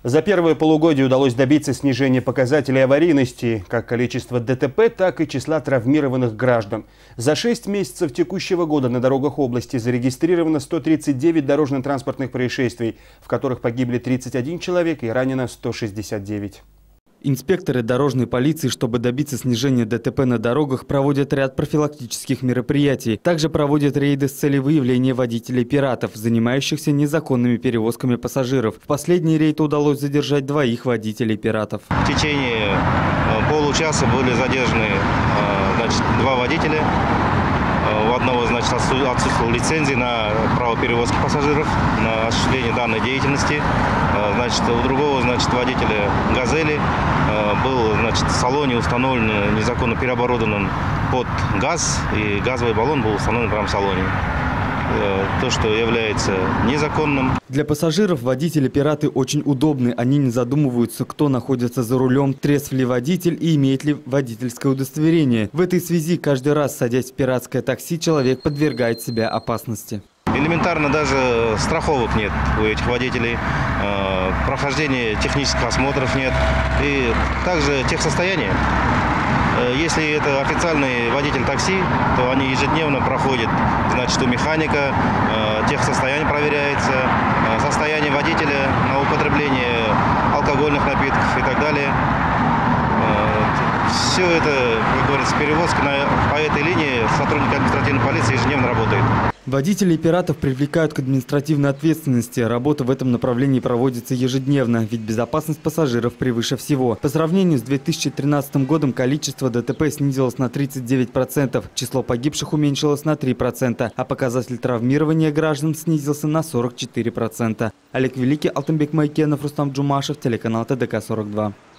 За первое полугодие удалось добиться снижения показателей аварийности, как количества ДТП, так и числа травмированных граждан. За 6 месяцев текущего года на дорогах области зарегистрировано 139 дорожно-транспортных происшествий, в которых погибли 31 человек и ранено 169. Инспекторы дорожной полиции, чтобы добиться снижения ДТП на дорогах, проводят ряд профилактических мероприятий. Также проводят рейды с целью выявления водителей-пиратов, занимающихся незаконными перевозками пассажиров. В последний рейд удалось задержать 2 водителей-пиратов. В течение получаса были задержаны 2 водителя. У одного, отсутствовала лицензия на право перевозки пассажиров, на осуществление данной деятельности. У другого, водителя «Газели» был, в салоне установлен незаконно переоборудованным под газ, и газовый баллон был установлен прямо в салоне. То, что является незаконным. Для пассажиров водители-пираты очень удобны. Они не задумываются, кто находится за рулем, трезв ли водитель и имеет ли водительское удостоверение. В этой связи каждый раз, садясь в пиратское такси, человек подвергает себя опасности. Элементарно даже страховок нет у этих водителей, прохождения технических осмотров нет и также техсостояние. Если это официальный водитель такси, то они ежедневно проходят, у механика, техсостояние проверяется, состояние водителя на употребление алкогольных напитков и так далее. Все это, как говорится, перевозка по этой линии сотрудники административной полиции ежедневно работают. Водителей пиратов привлекают к административной ответственности. Работа в этом направлении проводится ежедневно, ведь безопасность пассажиров превыше всего. По сравнению с 2013 годом количество ДТП снизилось на 39%, число погибших уменьшилось на 3%, а показатель травмирования граждан снизился на 44%. Олег Великий, Алтынбек Майкенов, Рустам Джумашев, телеканал ТДК-42.